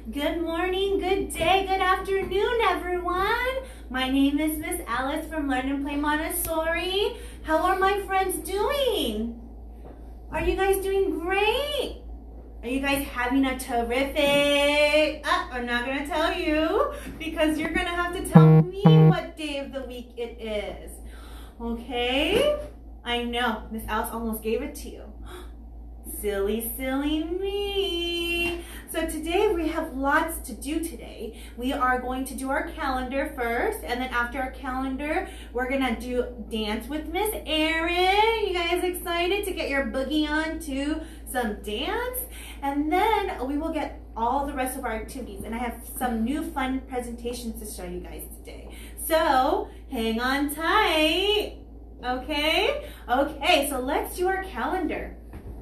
Good morning, good day, good afternoon, everyone. My name is Miss Alice from Learn and Play Montessori. How are my friends doing? Are you guys doing great? Are you guys having a terrific... I'm not going to tell you because you're going to have to tell me what day of the week it is. Okay? I know, Miss Alice almost gave it to you. Silly, silly me. So today we have lots to do today. We are going to do our calendar first, and then after our calendar, we're gonna do dance with Miss Erin. You guys excited to get your boogie on to some dance? And then we will get all the rest of our activities, and I have some new fun presentations to show you guys today. So hang on tight, okay? Okay, so let's do our calendar.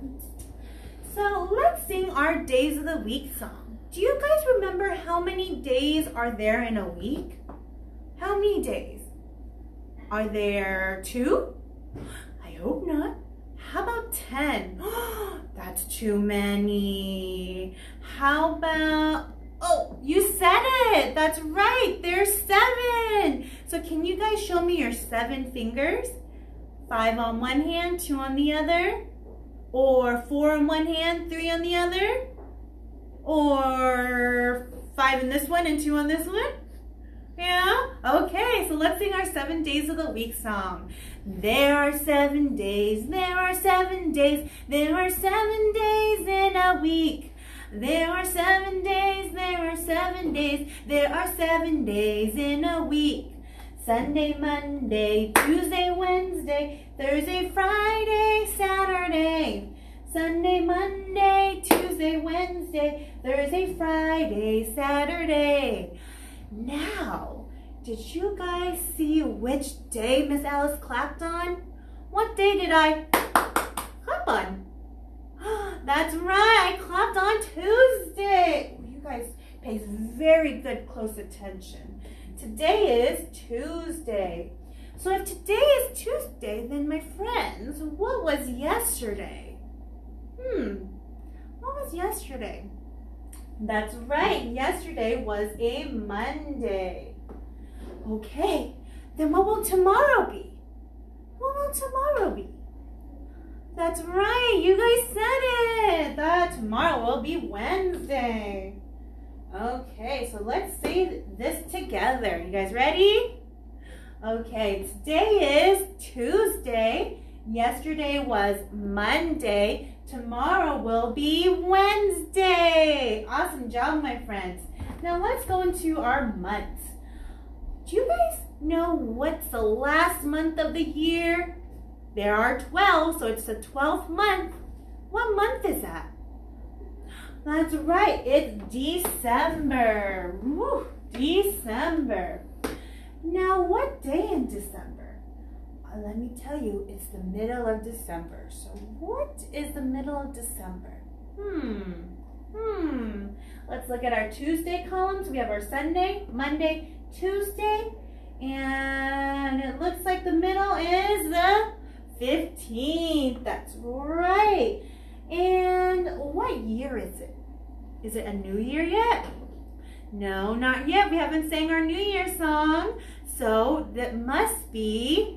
So let's sing our Days of the Week song. Do you guys remember how many days are there in a week? How many days? Are there 2? I hope not. How about 10? That's too many. How about, oh, you said it. That's right, there's 7. So can you guys show me your 7 fingers? 5 on one hand, 2 on the other. Or 4 on one hand, 3 on the other? Or 5 in this one and 2 on this one? Yeah? Okay, so let's sing our 7 Days of the Week song. There are 7 days, there are 7 days, there are 7 days in a week. There are 7 days, there are 7 days, there are 7 days in a week. Sunday, Monday, Tuesday, Wednesday, Thursday, Friday, Saturday. Sunday, Monday, Tuesday, Wednesday, Thursday, Friday, Saturday. Now, did you guys see which day Miss Alice clapped on? What day did I clap on? That's right, I clapped on Tuesday. You guys pay very good close attention. Today is Tuesday. So if today is Tuesday, then my friends, what was yesterday? What was yesterday? That's right, yesterday was a Monday. Okay, then what will tomorrow be? What will tomorrow be? That's right, you guys said it. That tomorrow will be Wednesday. Okay, so let's say this together. You guys ready? Okay, today is Tuesday. Yesterday was Monday. Tomorrow will be Wednesday. Awesome job, my friends. Now let's go into our months. Do you guys know what's the last month of the year? There are 12, so it's the 12th month. What month is that? That's right, it's December. Woo, December. Now, what day in December? Let me tell you, it's the middle of December. So what is the middle of December? Let's look at our Tuesday columns. We have our Sunday, Monday, Tuesday, and it looks like the middle is the 15th. That's right. And what year is it? Is it a new year yet? No, not yet. We haven't sang our New Year song. So that must be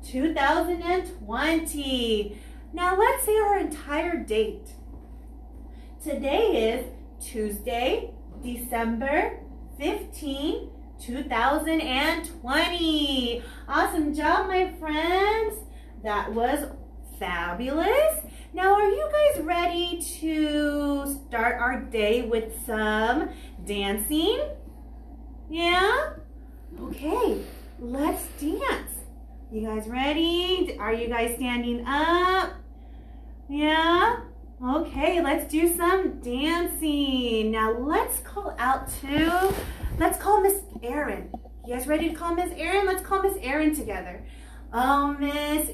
2020. Now let's say our entire date. Today is Tuesday, December 15, 2020. Awesome job, my friends. That was fabulous. Now, are you guys ready to start our day with some dancing? Yeah? Okay, let's dance. You guys ready? Are you guys standing up? Yeah? Okay, let's do some dancing. Now, let's call Miss Erin. You guys ready to call Miss Erin? Let's call Miss Erin together. Oh, Miss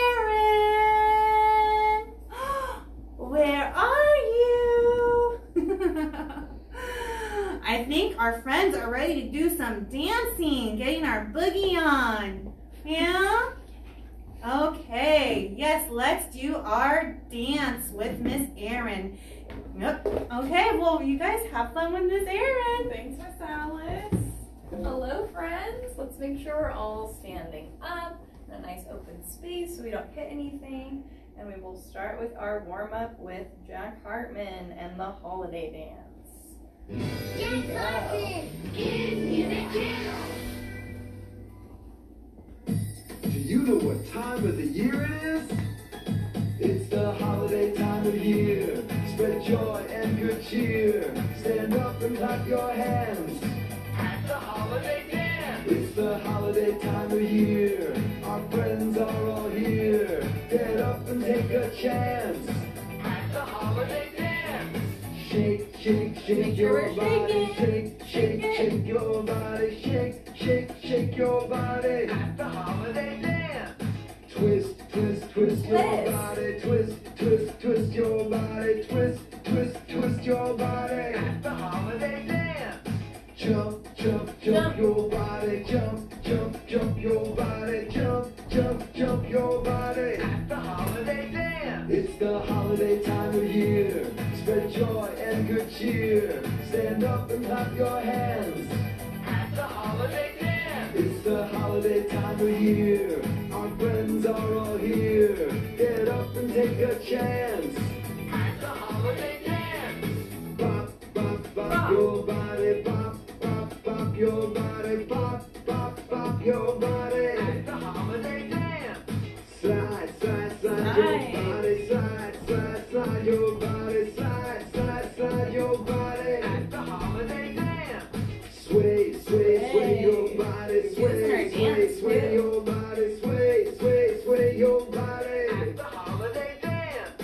Erin, where are you? I think our friends are ready to do some dancing, getting our boogie on. Yeah? Okay, yes, let's do our dance with Miss Erin. Yep. Okay, well, you guys have fun with Miss Erin. Thanks, Miss Alice. Hello, friends. Let's make sure we're all standing up in a nice open space so we don't hit anything. And we will start with our warm-up with Jack Hartman and the Holiday Dance. Jack Hartman, Kids Music Channel. Do you know what time of the year it is? It's the holiday time of year. Spread joy and good cheer. Stand up and clap your hands at the holiday dance. It's the holiday time of year. Our friends are all here. Get up and take a chance at the holiday dance. Shake, shake, shake your body. Shake, shake, shake your body. Shake, shake, shake your body at the holiday dance. Twist, twist, twist your body. Twist, twist, twist your body. Twist, twist, twist your body at the holiday dance. Jump, jump, jump your body. Jump, jump, jump your body. Jump, jump, jump your body at the holiday dance. It's the holiday time of year. Spread joy and good cheer. Stand up and clap your hands at the holiday dance. It's the holiday time of year. Our friends are all here. Get up and take a chance at the holiday dance. Bop, bop, bop your body. Bop, bop, bop your body. Bop, bop, bop your body at the holiday dance. Slide, slide, slide your body. Slide, slide, slide your body. Slide, slide, slide your body at the holiday dance. Sway, sway, sway your body. Sway, sway, sway your body. Sway, sway, sway your body at the holiday dance.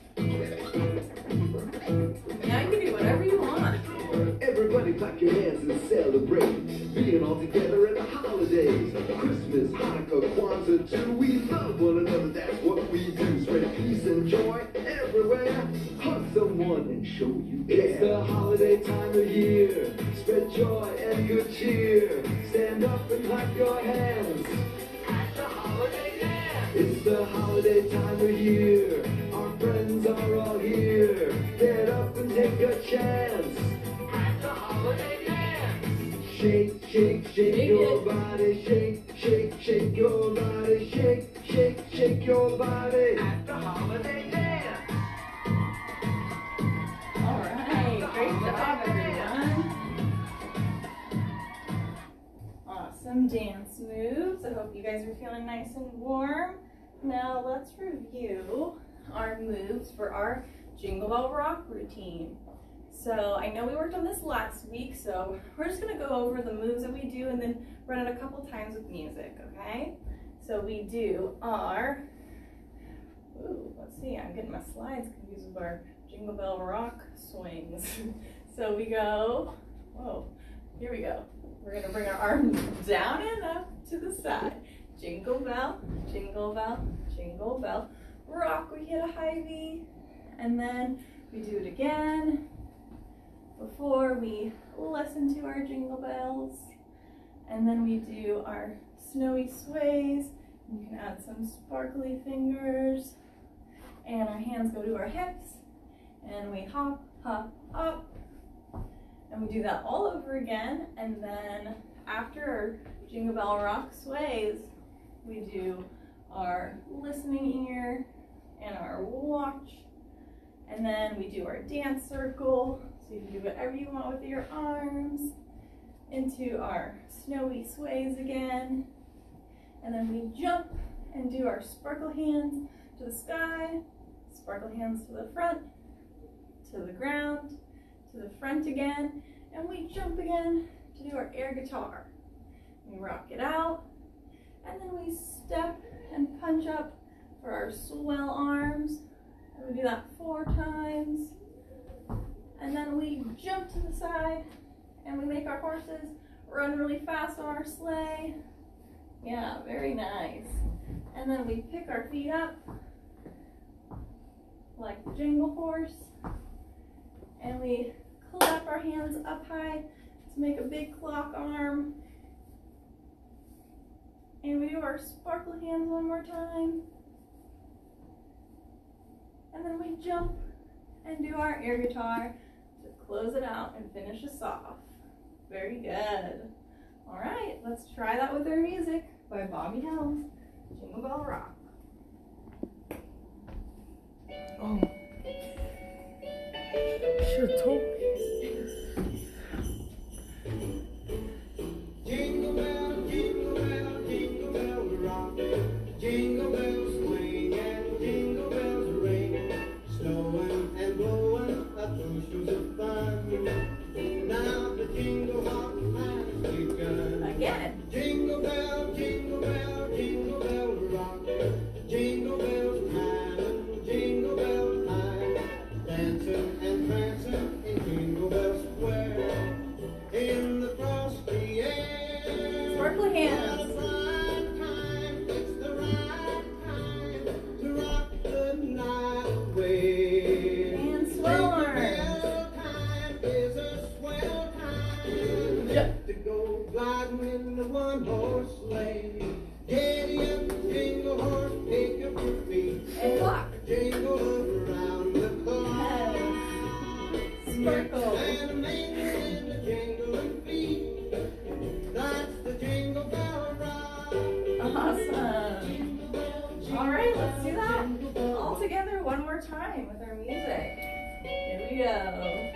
Now you can do whatever you want. Everybody clap your hands and celebrate being all together at the holidays. Christmas, Hanukkah, Kwanzaa too. We love one another, that's what we do. Spread peace and joy everywhere. Hug someone and show you care. It's the holiday time of year. Spread joy and good cheer. Stand up and clap your hands at the holiday dance. It's the holiday time of year. Our friends are all here. Get up and take a chance at the holiday dance. Shake, shake, shake your body. Shake, shake, shake your body. Shake, shake, shake your body at the holiday dance. All right, great job, everyone. Awesome dance moves. I hope you guys are feeling nice and warm. Now let's review our moves for our Jingle Bell Rock routine. So I know we worked on this last week, so we're just gonna go over the moves that we do and then run it a couple times with music, okay? So we do our, let's see, I'm getting my slides confused with our Jingle Bell Rock swings. So we go, here we go. We're gonna bring our arms down and up to the side. Jingle bell, jingle bell, jingle bell. Rock, we hit a high V, and then we do it again before we listen to our jingle bells. And then we do our snowy sways. You can add some sparkly fingers. And our hands go to our hips. And we hop, hop, hop. And we do that all over again. And then after our Jingle Bell Rock sways, we do our listening ear and our watch. And then we do our dance circle. So you can do whatever you want with your arms. Into our snowy sways again. And then we jump and do our sparkle hands to the sky, sparkle hands to the front, to the ground, to the front again, and we jump again to do our air guitar. We rock it out, and then we step and punch up for our swell arms. And we do that 4 times. And then we jump to the side, and we make our horses run really fast on our sleigh. Yeah, very nice. And then we pick our feet up like the jingle horse. And we clap our hands up high to make a big clock arm. And we do do our sparkle hands one more time. And then we jump and do our air guitar to close it out and finish us off. Very good. All right, let's try that with our music by Bobby Helms, Jingle Bell Rock. Oh. Should have told me. Jingle bell, jingle bell, jingle bell rock. Jingle bells swing and jingle bells ring. Snowing and blowing up bushels of fun. Now the jingle hop has begun. Again. Jingle bell, jingle bell, jingle bell rock. Jingle bells time, jingle bell time. Dancing and prancing in Jingle Bell Square. In the frosty air. Sparkle hands. What a bright time, it's the right time to rock the night away. And swell arms. Jingle bell time is a swell time to go gliding in the one-horse sleigh. Giddy up, jingle horse, pick up your feet. And clock. Jingle around the clock. Sparkle. And a mingle in the jingling feet. That's the Jingle Bell Rock. Awesome. All right, let's do that all together one more time with our music. Here we go.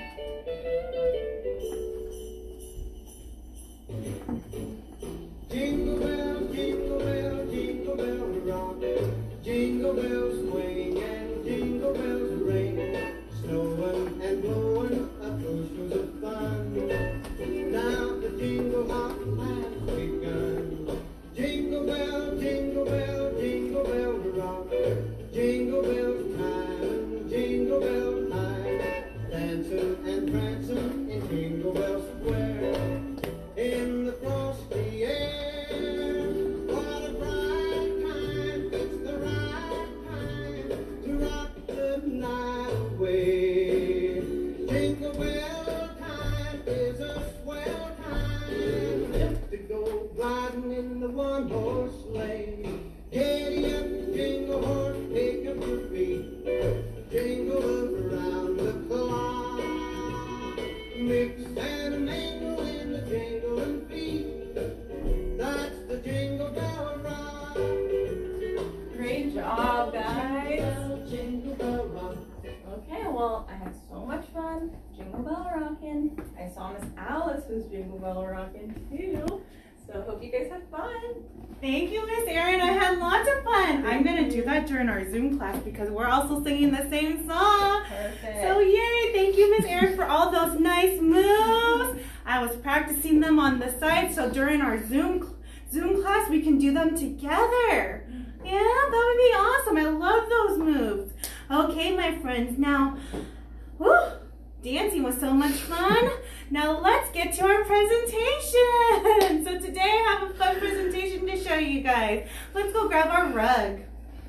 Jingle bell, jingle bell, jingle bell rock. Jingle bells swing and jingle bells ring. Snowing and blowing up bushels of fun. Now the jingle hop has begun. Jingle bell, jingle bell, jingle bell rock. Jingle bells time, jingle bell time. Dancing and prancing in Jingle Bell Square. In the frosty air, what a bright time, it's the right time to rock the night away. Jingle bell time is a swell time to go gliding in the one-horse sleigh. Giddy up, jingle horse, pick up your feet. Jingle around the clock. Mix and mingle in the jingling feet. That's the Jingle Bell Rock. Great job, guys. Jingle Bell Rock. Okay, well, I had so much fun Jingle Bell Rockin'. I saw Miss Alice was Jingle Bell Rockin' too. So hope you guys had fun. Thank you, Miss Erin. I had lots of fun. I'm going to do that during our Zoom class because we're also singing the same song. Perfect. So yay, thank you, Miss Erin, for all those nice moves. I was practicing them on the side, so during our Zoom class, we can do them together. Yeah, that would be awesome. I love those moves. Okay, my friends, now, whew, dancing was so much fun. Now let's get to our presentation. So today I have a fun presentation to show you guys. Let's go grab our rug.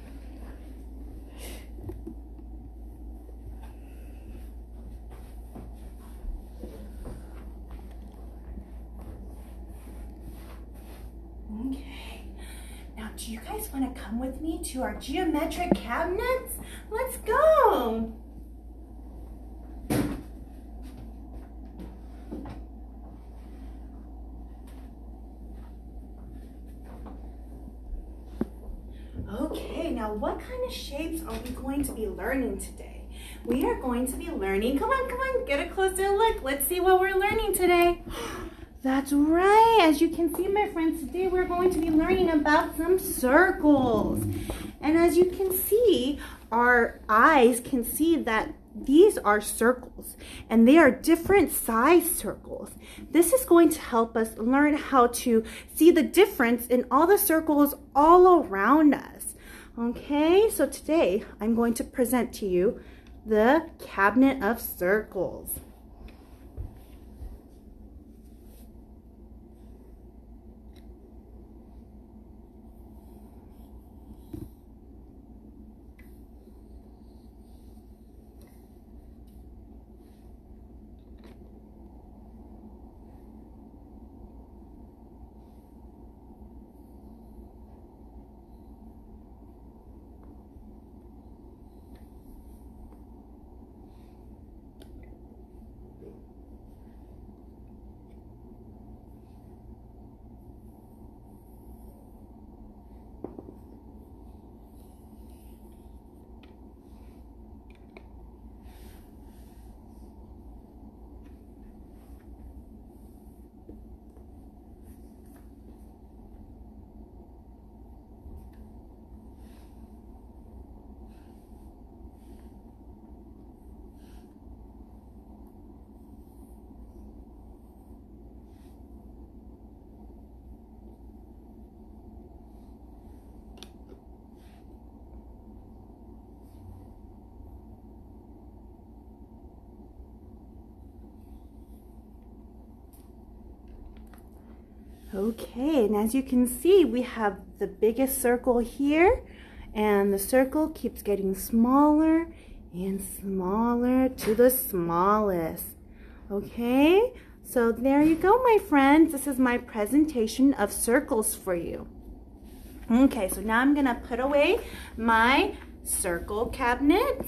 Okay, now do you guys want to come with me to our geometric cabinets? Let's go. Okay, now what kind of shapes are we going to be learning today? We are going to be learning, come on, get a closer look. Let's see what we're learning today. That's right, as you can see, my friends, today we're going to be learning about some circles. And as you can see, our eyes can see that these are circles and they are different size circles. This is going to help us learn how to see the difference in all the circles all around us. Okay, so today I'm going to present to you the cabinet of circles. Okay, and as you can see, we have the biggest circle here, and the circle keeps getting smaller and smaller to the smallest. Okay, so there you go, my friends. This is my presentation of circles for you. Okay, so now I'm gonna put away my circle cabinet.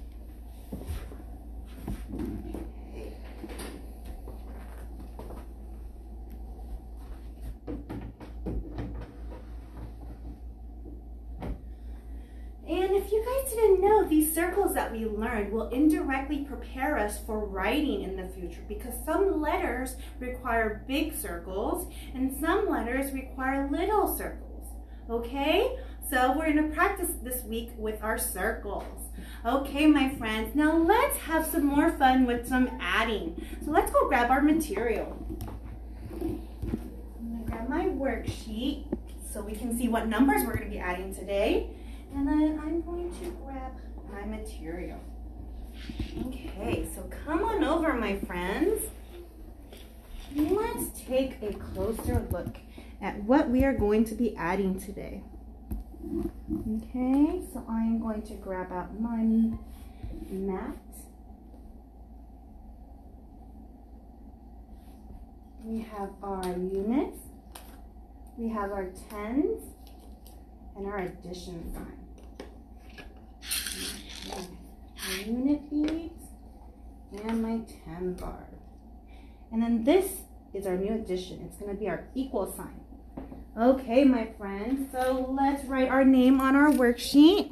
And if you guys didn't know, these circles that we learned will indirectly prepare us for writing in the future, because some letters require big circles and some letters require little circles. Okay? So we're going to practice this week with our circles. Okay, my friends, now let's have some more fun with some adding. So let's go grab our material. I'm going to grab my worksheet so we can see what numbers we're going to be adding today. And then I'm going to grab my material. Okay, so come on over, my friends. Let's take a closer look at what we are going to be adding today. Okay, so I'm going to grab out my mat. We have our units. We have our tens and our addition sign. Okay. My unit beads and my 10 bar. And then this is our new addition. It's going to be our equal sign. Okay, my friends, so let's write our name on our worksheet.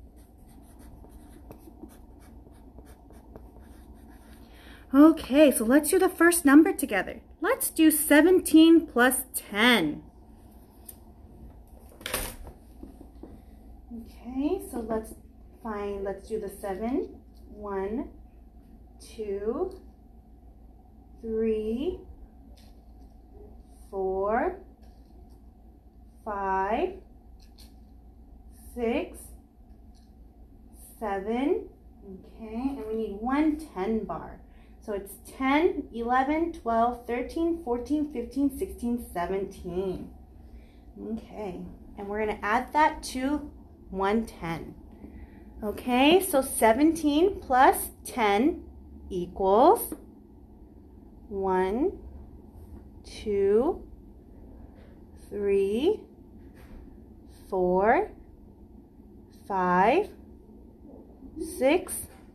Okay, so let's do the first number together. Let's do 17 plus 10. Okay, so let's do the 7. 1, 2, 3, 4, 5, 6, 7. Okay, and we need one 10 bar. So it's 10, 11, 12, 13, 14, 15, 16, 17. Okay, and we're going to add that to 110. Okay, so 17 plus 10 equals 1, 2, 3, 4, 5, 6,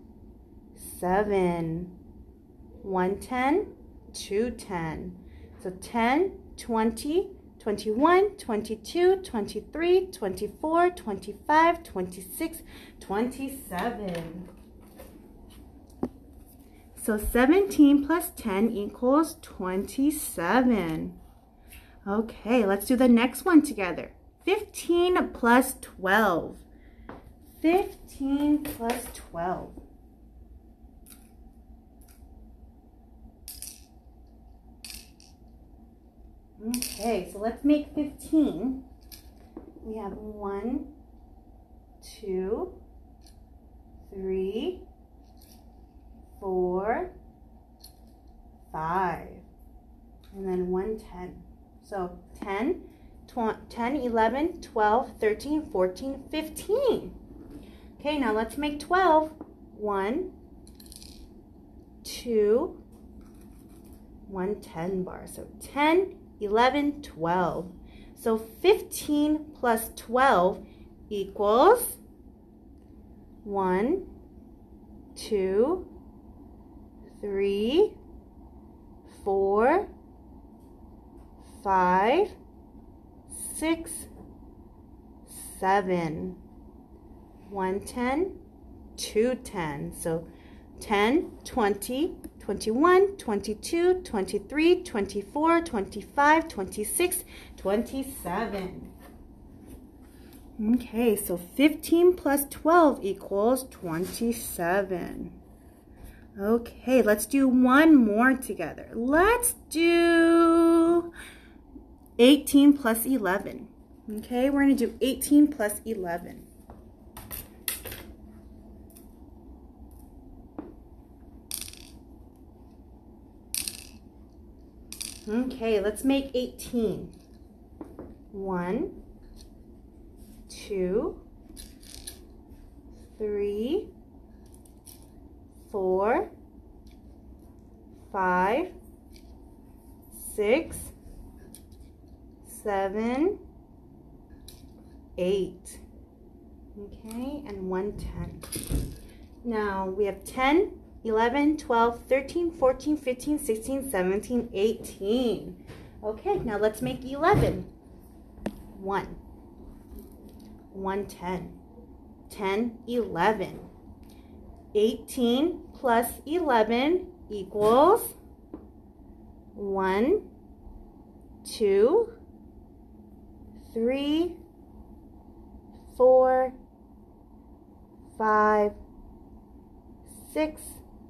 7. 110, 210. So 10, 20, 21, 22, 23, 24, 25, 26, 27. So 17 plus 10 equals 27. Okay, let's do the next one together. 15 plus 12. 15 plus 12. Okay, so let's make 15. We have 1, 2, 3, 4, 5, and then 110. So 10, 11, 12, 13, 14, 15. Okay, now let's make 12. 1, 2, 110 bar. So 10, 11, 12. So 15 plus 12 equals 1, 2, 3, 4, 5, 6, 7. 110, 210. So 10, 20, 21, 22, 23, 24, 25, 26, 27. Okay, so 15 plus 12 equals 27. Okay, let's do one more together. Let's do 18 plus 11. Okay, we're going to do 18 plus 11. Okay, let's make 18. 1, 2, 3, 4, 5, 6, 7, 8. Okay, and 1 10. Now we have 10, 11, 12, 13, 14, 15, 16, 17, 18. Okay, now let's make 11. 1, 1 10, 10, 11. 18 plus 11 equals 1, 2, 3, 4, 5, 6,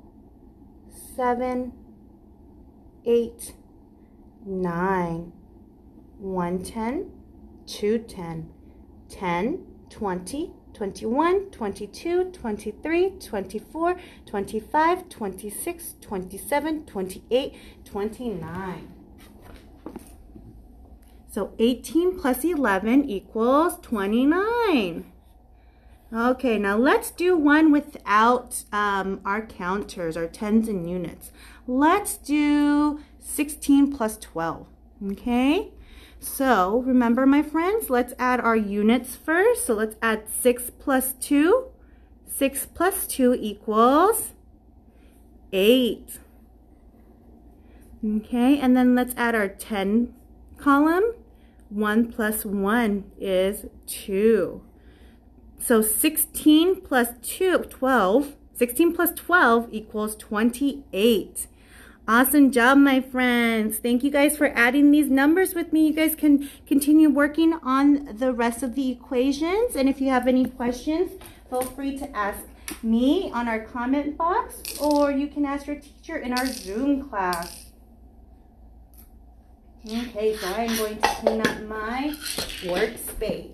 7, 8, 9. 1 10, 2 10, 10, 20, 21, 22, 23, 24, 25, 26, 27, 28, 29. So 18 plus 11 equals 29. Okay, now let's do one without our counters, our tens and units. Let's do 16 plus 12, okay? So remember, my friends, let's add our units first. So let's add 6 plus 2. 6 plus 2 equals 8. Okay, and then let's add our 10 column. 1 plus 1 is 2. So 16 plus 12 equals 28. Awesome job, my friends. Thank you guys for adding these numbers with me. You guys can continue working on the rest of the equations. And if you have any questions, feel free to ask me on our comment box, or you can ask your teacher in our Zoom class. Okay, so I'm going to clean up my workspace.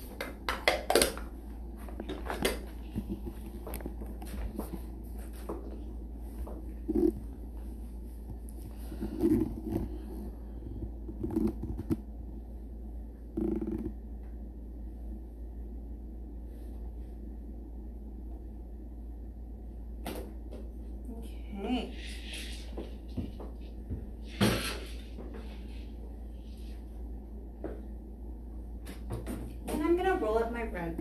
Okay. And I'm gonna roll up my rug.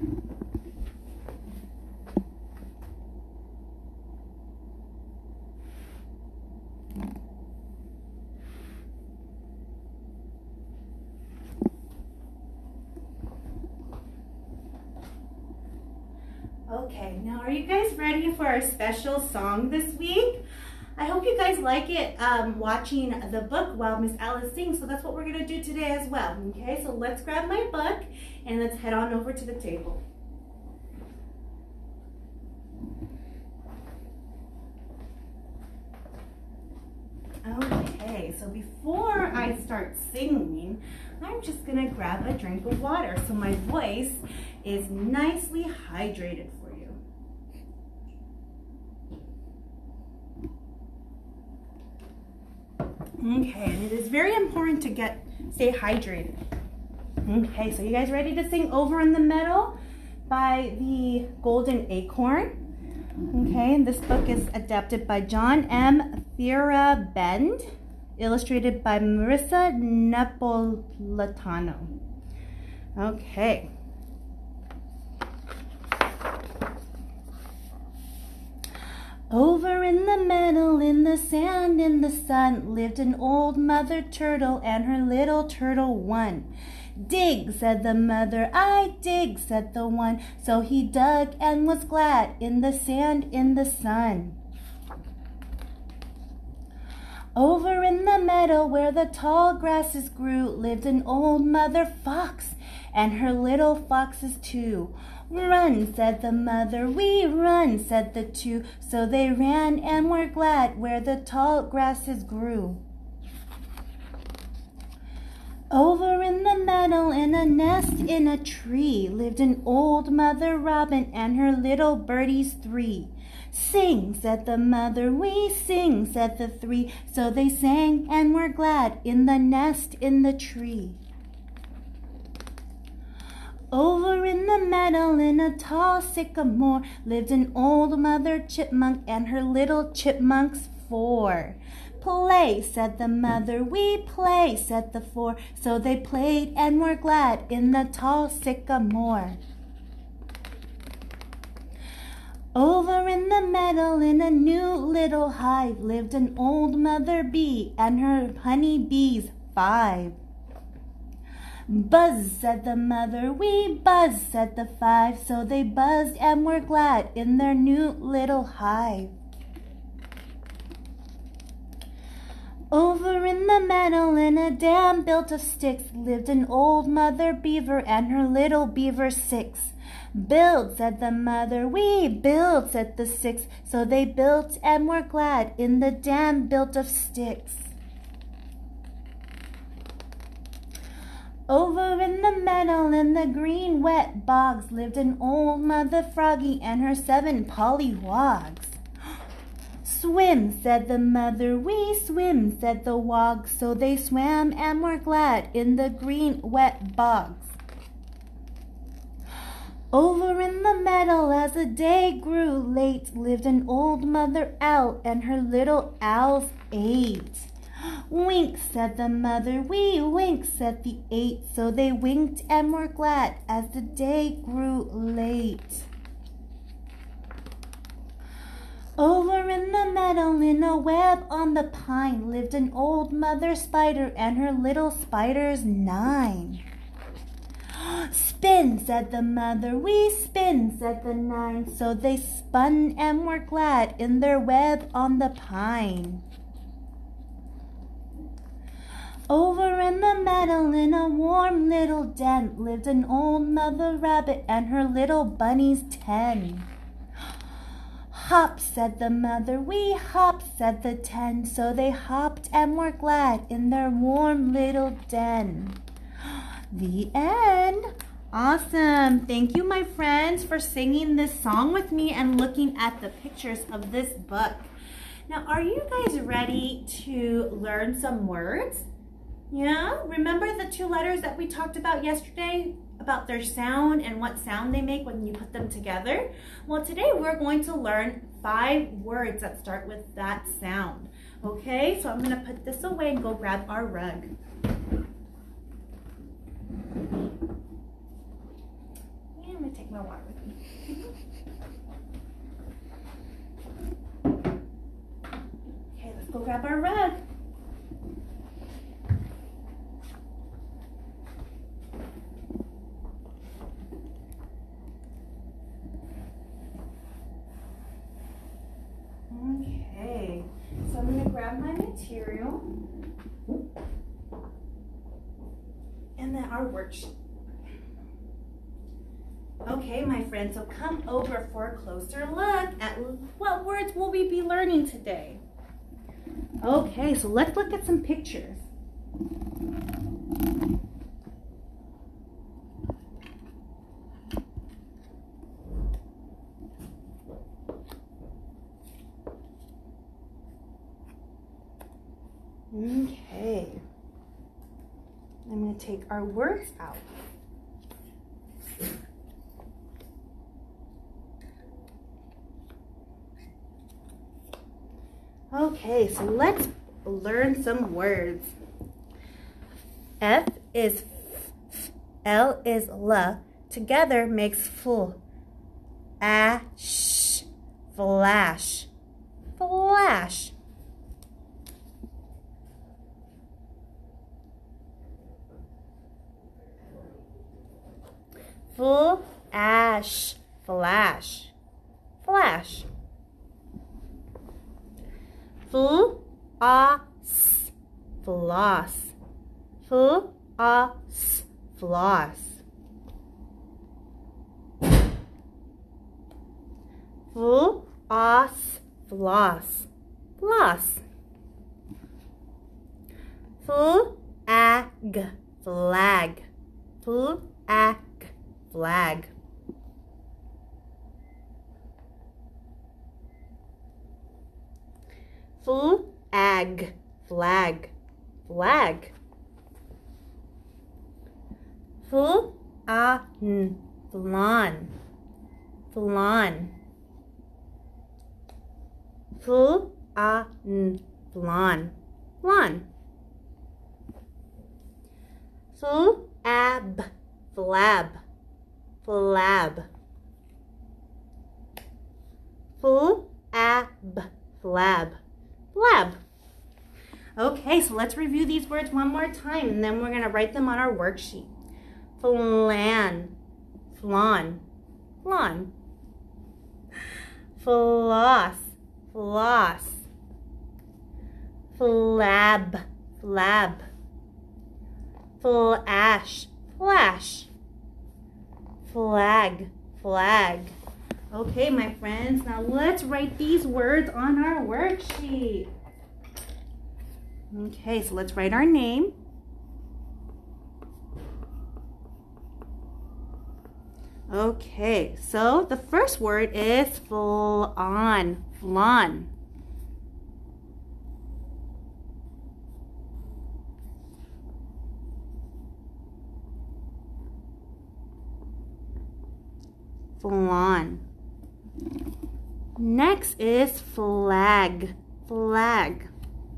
Okay, now are you guys ready for our special song this week? I hope you guys like it watching the book while Miss Alice sings, so that's what we're going to do today as well. Okay, so let's grab my book and let's head on over to the table. Okay, so before I start singing, I'm just going to grab a drink of water so my voice is nicely hydrated for you. Okay, and it is very important to stay hydrated. Okay, so you guys ready to sing Over in the Meadow by the Golden Acorn? Okay, and this book is adapted by John M. Fierabend, illustrated by Marissa Napolitano. Okay. Over in the meadow, in the sand, in the sun, lived an old mother turtle and her little turtle one. Dig, said the mother, I dig, said the one. So he dug and was glad in the sand, in the sun. Over in the meadow where the tall grasses grew, lived an old mother fox and her little foxes too. Run, said the mother, we run, said the two. So they ran and were glad where the tall grasses grew. Over in the meadow in a nest in a tree lived an old mother robin and her little birdies three. Sing, said the mother, we sing, said the three. So they sang and were glad in the nest in the tree. Over in the meadow in a tall sycamore lived an old mother chipmunk and her little chipmunks 4. Play, said the mother, we play, said the 4. So they played and were glad in the tall sycamore. Over in the meadow in a new little hive lived an old mother bee and her honey bees 5. Buzz, said the mother, we buzz, said the 5. So they buzzed and were glad in their new little hive. Over in the meadow in a dam built of sticks lived an old mother beaver and her little beaver 6. Build, said the mother, we build, said the 6. So they built and were glad in the dam built of sticks. Over in the meadow in the green wet bogs lived an old mother froggy and her 7 pollywogs. Swim, said the mother, we swim, said the wogs. So they swam and were glad in the green wet bogs. Over in the meadow as the day grew late lived an old mother owl and her little owls 8. Wink, said the mother, we wink, said the 8. So they winked and were glad as the day grew late. Over in the meadow in a web on the pine lived an old mother spider and her little spiders 9. Spin, said the mother, we spin, said the 9. So they spun and were glad in their web on the pine. Over in the meadow in a warm little den lived an old mother rabbit and her little bunnies 10. Hop, said the mother, we hop, said the 10. So they hopped and were glad in their warm little den. The end. Awesome. Thank you, my friends, for singing this song with me and looking at the pictures of this book. Now, are you guys ready to learn some words? Yeah? Remember the 2 letters that we talked about yesterday? About their sound and what sound they make when you put them together? Well, today we're going to learn 5 words that start with that sound. Okay? So I'm going to put this away and go grab our rug. I'm going to take my water with me. Okay, let's go grab our rug. Okay, so I'm going to grab my material and then our worksheet. Okay, my friends, so come over for a closer look at what words will we be learning today. Okay, so let's look at some pictures. Okay, I'm going to take our words out. Okay, so let's learn some words. F is f, L is L. Together makes full. Ash, flash, flash. Full, ash, flash, flash. Full, s, floss. Full, s, floss. Full, s, floss, floss. Full, ag, flag. Full, ag, flag. Flag, flag, flag. Flan, flan, flan. Flan, flan, flan. Flab, flab, flab. Flab, flab, flab. Okay, so let's review these words one more time, and then we're going to write them on our worksheet. Flan, flan, flan. Floss, floss. Flab, flab. Flash, flash. Flag, flag. Okay, my friends, now let's write these words on our worksheet. Okay, so let's write our name. Okay, so the first word is flan, flan. Flan. Next is flag, flag.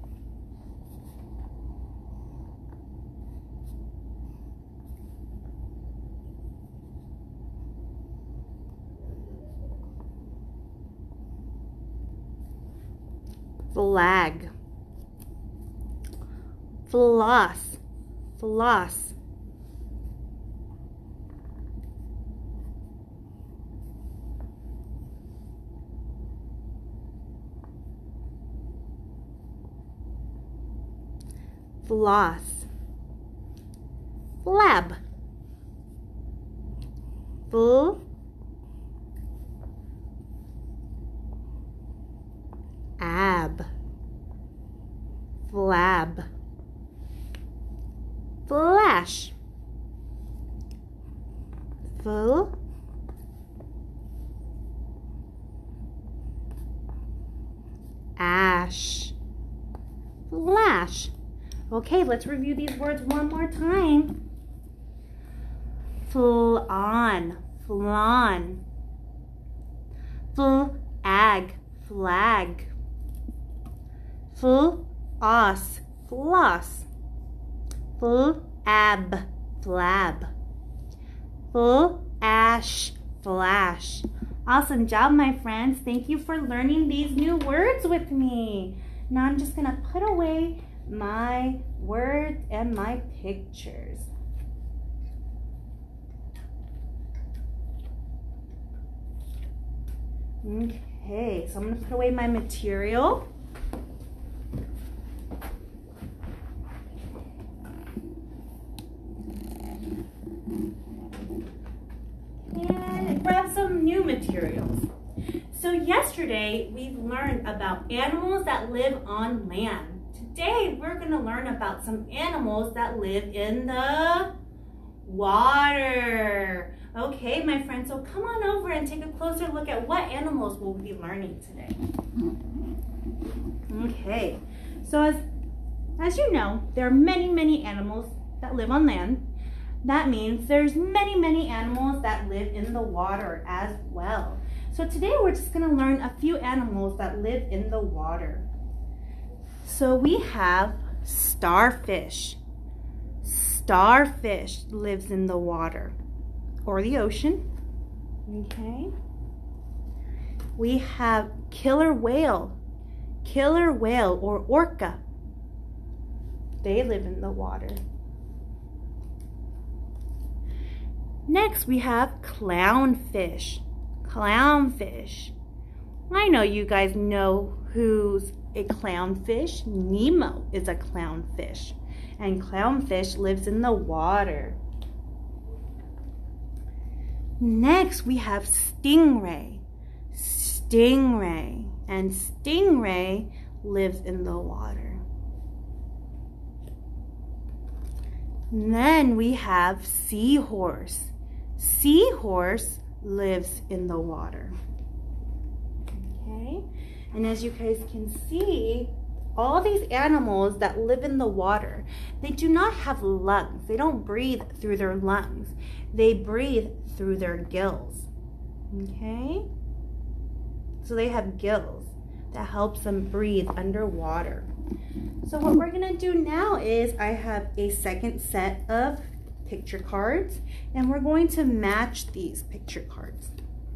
Flag. Floss, floss. Floss. Flab. Ab. Flab. Flash. Full. Ash. Flash. Okay, let's review these words one more time. Flan, flan. Flag, flag. Floss, floss. Flab, flab. Flash, flash. Awesome job, my friends. Thank you for learning these new words with me. Now I'm just gonna put away my words and my pictures. Okay, so I'm going to put away my material. And grab some new materials. So yesterday we learned about animals that live on land. Today we're going to learn about some animals that live in the water. Okay, my friends, so come on over and take a closer look at what animals we'll be learning today. Okay, so as you know, there are many animals that live on land. That means there's many animals that live in the water as well. So today we're just going to learn a few animals that live in the water. So we have starfish. Starfish lives in the water or the ocean. Okay. We have killer whale. Killer whale or orca. They live in the water. Next we have clownfish. Clownfish. I know you guys know who's a clownfish. Nemo is a clownfish. And clownfish lives in the water. Next we have stingray. Stingray. And stingray lives in the water. And then we have seahorse. Seahorse lives in the water. Okay, and as you guys can see, all these animals that live in the water, they do not have lungs. They don't breathe through their lungs. They breathe through their gills. Okay? So they have gills that helps them breathe underwater. So what we're gonna do now is I have a second set of picture cards, and we're going to match these picture cards.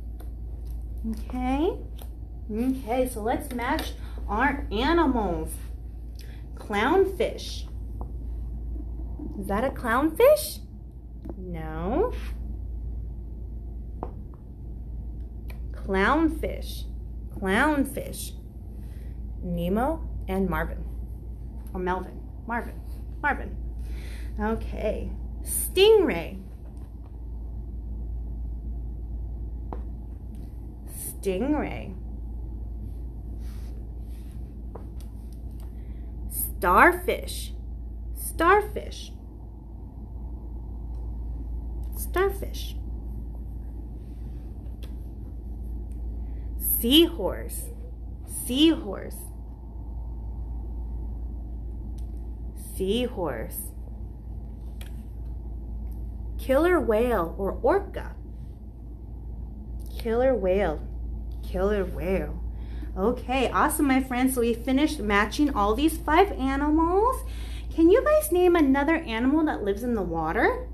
Okay? Okay, so let's match our animals. Clownfish. Is that a clownfish? No. Clownfish. Clownfish. Nemo and Marvin. Or Melvin. Marvin. Marvin. Okay. Stingray. Stingray. Starfish. Starfish. Starfish. Seahorse. Seahorse. Seahorse. Killer whale or orca. Killer whale. Killer whale. Okay, awesome, my friends. So we finished matching all these 5 animals. Can you guys name another animal that lives in the water?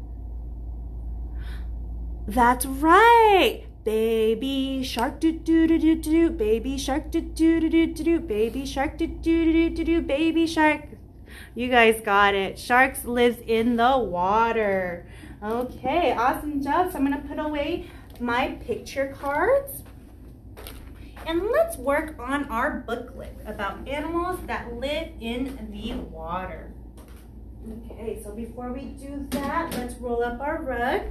That's right. Baby shark do do do do do. Baby shark do do do do do. Baby shark do do do do do. Baby shark. You guys got it. Sharks lives in the water. Okay, awesome job. So I'm gonna put away my picture cards. And let's work on our booklet about animals that live in the water. Okay, so before we do that, let's roll up our rug.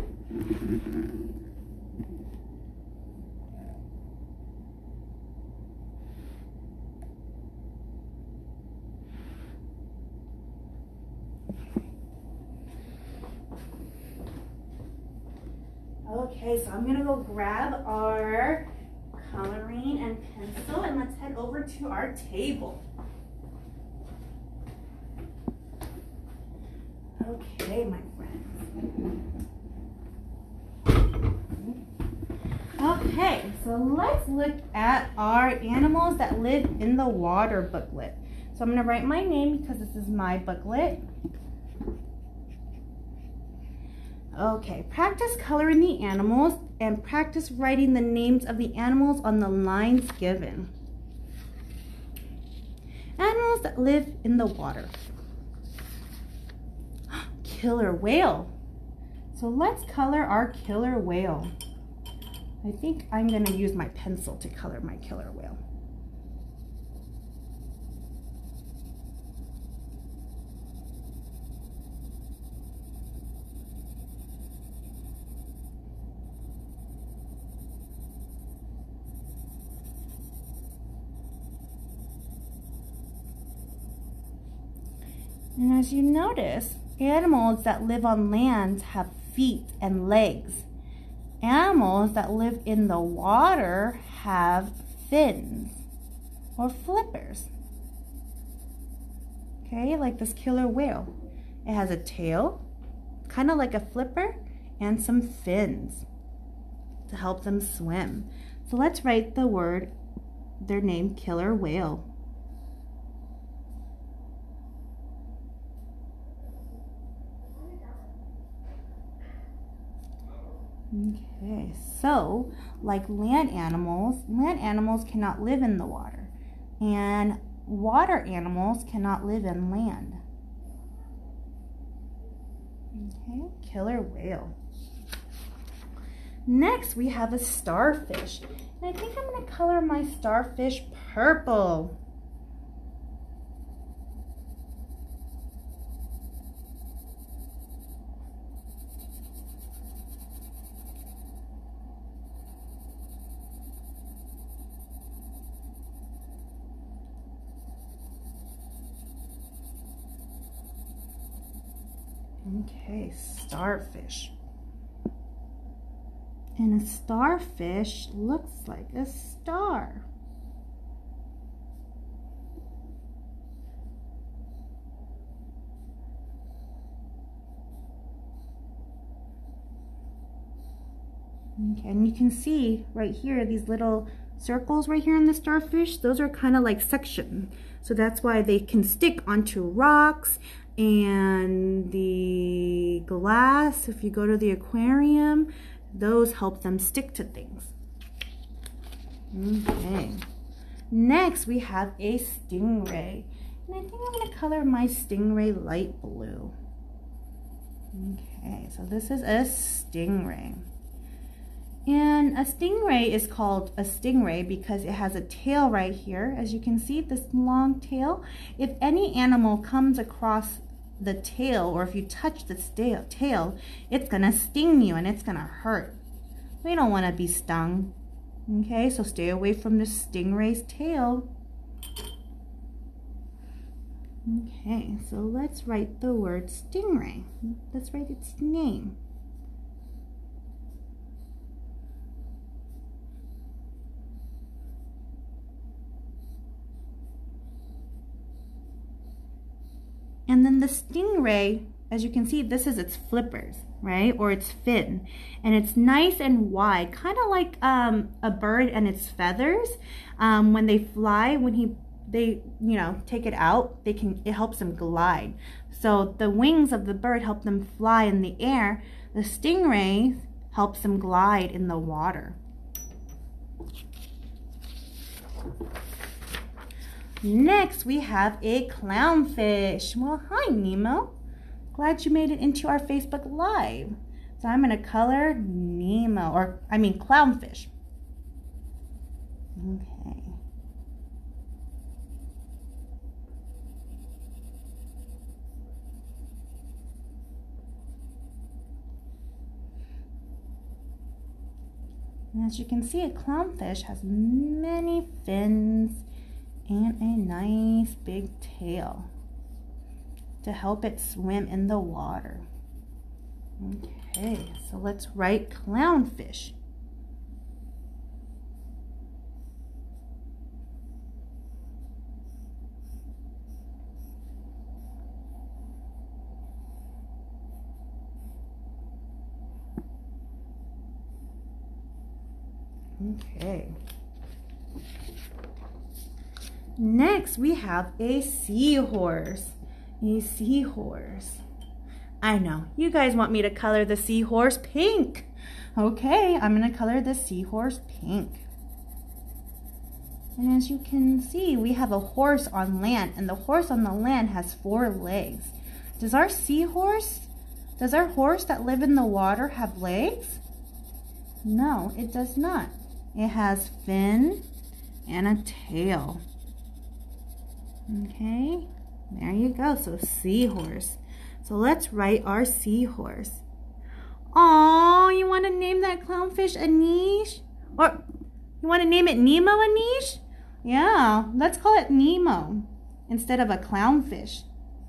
Okay, so I'm gonna go grab our coloring and pencil, and let's head over to our table. Okay, my friends. Okay, so let's look at our animals that live in the water booklet. So I'm gonna write my name because this is my booklet. Okay, practice coloring the animals and practice writing the names of the animals on the lines given. Animals that live in the water. Killer whale. So let's color our killer whale. I think I'm going to use my pencil to color my killer whale. And as you notice, animals that live on land have feet and legs. Animals that live in the water have fins or flippers. Okay, like this killer whale. It has a tail, kind of like a flipper, and some fins to help them swim. So let's write the word, their name, killer whale. Okay, so like land animals cannot live in the water, and water animals cannot live in land. Okay, killer whale. Next, we have a starfish. And I think I'm going to color my starfish purple. Okay, starfish. And a starfish looks like a star. Okay, and you can see right here, these little circles right here in the starfish, those are kind of like suction. So that's why they can stick onto rocks and the glass. If you go to the aquarium, those help them stick to things. Okay. Next, we have a stingray. And I think I'm going to color my stingray light blue. Okay, so this is a stingray. And a stingray is called a stingray because it has a tail right here. As you can see, this long tail. If any animal comes across the tail, or if you touch the tail, it's going to sting you and it's going to hurt. We don't want to be stung. Okay, so stay away from the stingray's tail. Okay, so let's write the word stingray. Let's write its name. And then the stingray, as you can see, this is its flippers, right? Or its fin. And it's nice and wide, kind of like a bird and its feathers. When they fly, when they take it out, it helps them glide. So the wings of the bird help them fly in the air. The stingray helps them glide in the water. Next, we have a clownfish. Well, hi, Nemo. Glad you made it into our Facebook Live. So I'm going to color clownfish. Okay. And as you can see, a clownfish has many fins and a nice big tail to help it swim in the water. Okay, so let's write clownfish. Okay. Next, we have a seahorse. A seahorse. I know, you guys want me to color the seahorse pink. Okay, I'm going to color the seahorse pink. And as you can see, we have a horse on land, and the horse on the land has 4 legs. Does our horse that live in the water have legs? No, it does not. It has fin and a tail. Okay, there you go. So seahorse. So let's write our seahorse. Oh, you want to name that clownfish Anish? Or you want to name it Nemo Anish? Yeah, let's call it Nemo instead of a clownfish.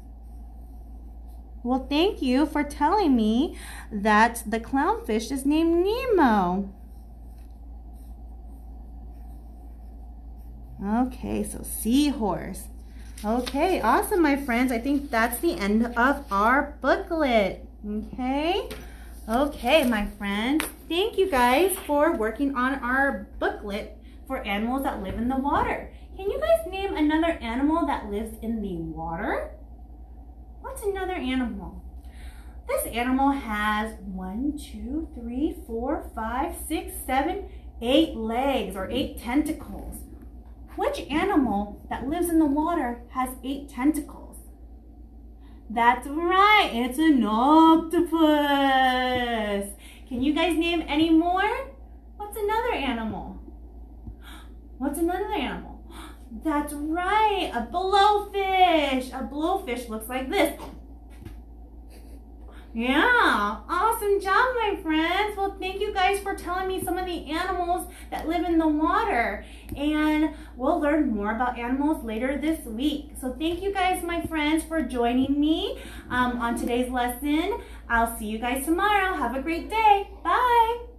Well, thank you for telling me that the clownfish is named Nemo. Okay, so seahorse. Okay, awesome, my friends. I think that's the end of our booklet. Okay, my friends. Thank you guys for working on our booklet for animals that live in the water. Can you guys name another animal that lives in the water? What's another animal? This animal has 1, 2, 3, 4, 5, 6, 7, 8 legs or 8 tentacles. Which animal that lives in the water has 8 tentacles? That's right, it's an octopus. Can you guys name any more? What's another animal? What's another animal? That's right, a blowfish. A blowfish looks like this. Yeah, awesome job, my friends. Well, thank you guys for telling me some of the animals that live in the water. And we'll learn more about animals later this week. So thank you guys, my friends, for joining me on today's lesson. I'll see you guys tomorrow. Have a great day. Bye.